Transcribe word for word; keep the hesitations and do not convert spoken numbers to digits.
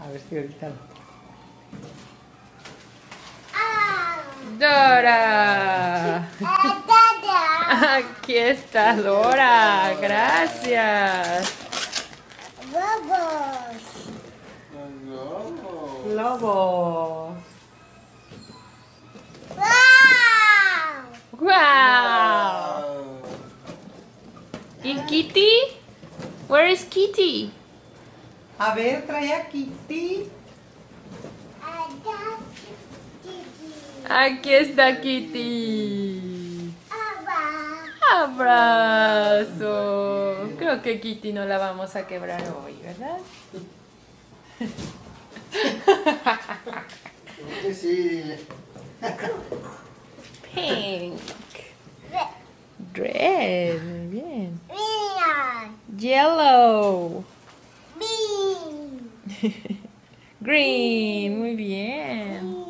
A ver si ahorita. Dora. Aquí está Dora. Gracias. Lobos. Lobos. Wow. Wow. ¿Y Kitty? Where is Kitty? A ver, trae a Kitty. Aquí está Kitty. Abrazo. Creo que Kitty no la vamos a quebrar hoy, ¿verdad? Sí. Pink. Red. Muy bien. Green. Yellow. Green. Green. Muy bien.